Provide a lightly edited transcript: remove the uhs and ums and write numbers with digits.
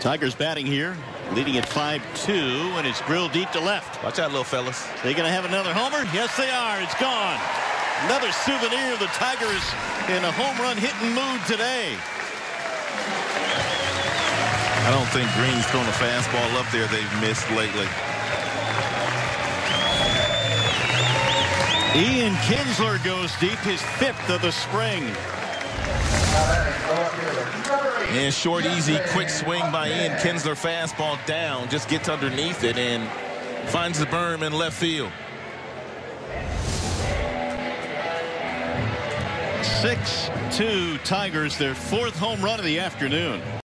Tigers batting here, leading at 5-2, and it's drilled deep to left. Watch out, little fellas. They going to have another homer? Yes, they are. It's gone. Another souvenir. The Tigers in a home run hitting mood today. I don't think Green's thrown a fastball up there they've missed lately. Ian Kinsler goes deep, his 5th of the spring. And short, easy, quick swing by Ian Kinsler. Fastball down, just gets underneath it and finds the berm in left field. 6-2 Tigers, their 4th home run of the afternoon.